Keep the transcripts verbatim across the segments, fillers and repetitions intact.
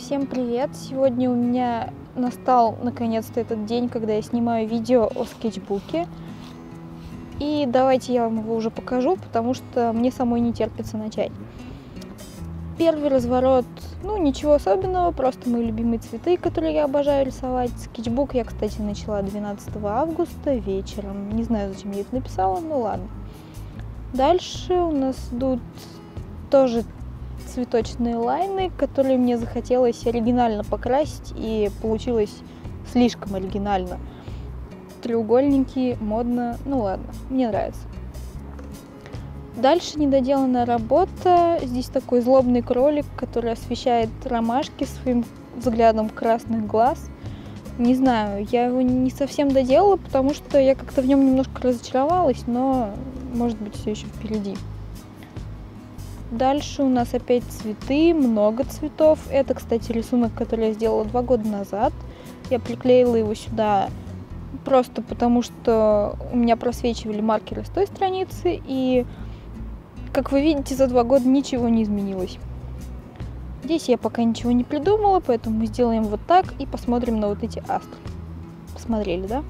Всем привет! Сегодня у меня настал наконец-то этот день, когда я снимаю видео о скетчбуке. И давайте я вам его уже покажу, потому что мне самой не терпится начать. Первый разворот, ну ничего особенного, просто мои любимые цветы, которые я обожаю рисовать. Скетчбук я, кстати, начала двенадцатого августа вечером. Не знаю, зачем я это написала, но ладно. Дальше у нас идут тоже цветочные лайны, которые мне захотелось оригинально покрасить, и получилось слишком оригинально. Треугольники, модно, ну ладно, мне нравится. Дальше недоделанная работа. Здесь такой злобный кролик, который освещает ромашки своим взглядом красных глаз. Не знаю, я его не совсем доделала, потому что я как-то в нем немножко разочаровалась, но может быть все еще впереди. Дальше у нас опять цветы, много цветов. Это, кстати, рисунок, который я сделала два года назад. Я приклеила его сюда просто потому, что у меня просвечивали маркеры с той страницы, и, как вы видите, за два года ничего не изменилось. Здесь я пока ничего не придумала, поэтому мы сделаем вот так и посмотрим на вот эти астры. Посмотрели, да?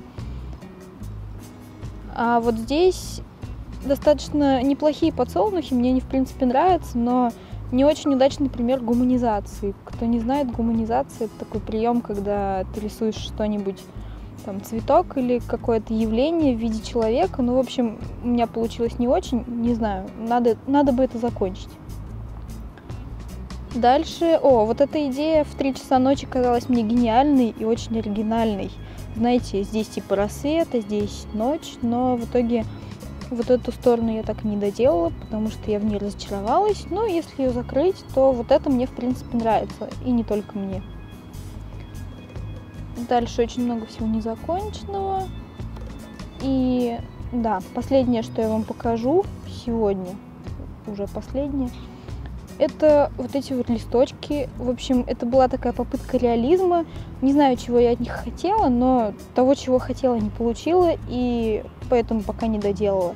А вот здесь достаточно неплохие подсолнухи, мне они в принципе нравятся, но не очень удачный пример гуманизации. Кто не знает, гуманизация — это такой прием, когда ты рисуешь что-нибудь, там, цветок или какое-то явление в виде человека. Ну, в общем, у меня получилось не очень, не знаю, надо, надо бы это закончить. Дальше, о, вот эта идея в три часа ночи казалась мне гениальной и очень оригинальной. Знаете, здесь типа рассвет, а здесь ночь, но в итоге вот эту сторону я так и не доделала, потому что я в ней разочаровалась. Но если ее закрыть, то вот это мне в принципе нравится, и не только мне. Дальше очень много всего незаконченного. И да, последнее, что я вам покажу сегодня, уже последнее, это вот эти вот листочки. В общем, это была такая попытка реализма. Не знаю, чего я от них хотела, но того, чего хотела, не получила, и поэтому пока не доделала.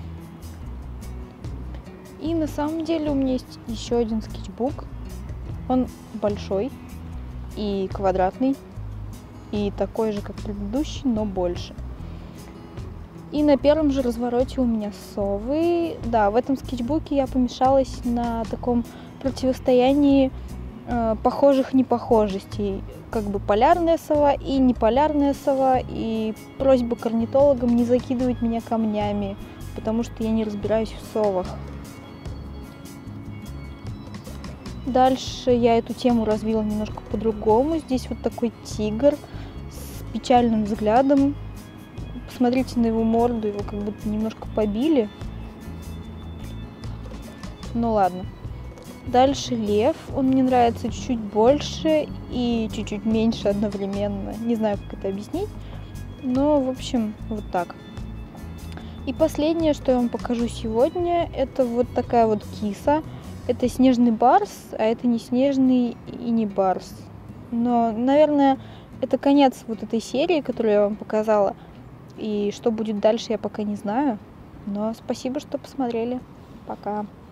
И на самом деле у меня есть еще один скетчбук. Он большой и квадратный, и такой же, как предыдущий, но больше. И на первом же развороте у меня совы. Да, в этом скетчбуке я помешалась на таком противостоянии э, похожих непохожестей. Как бы полярная сова и неполярная сова. И просьба к орнитологам не закидывать меня камнями, потому что я не разбираюсь в совах. Дальше я эту тему развила немножко по-другому. Здесь вот такой тигр с печальным взглядом. Посмотрите на его морду, его как будто немножко побили. Ну ладно. Дальше лев. Он мне нравится чуть-чуть больше и чуть-чуть меньше одновременно. Не знаю, как это объяснить. Но, в общем, вот так. И последнее, что я вам покажу сегодня, это вот такая вот киса. Это снежный барс, а это не снежный и не барс. Но, наверное, это конец вот этой серии, которую я вам показала. И что будет дальше, я пока не знаю. Но спасибо, что посмотрели. Пока.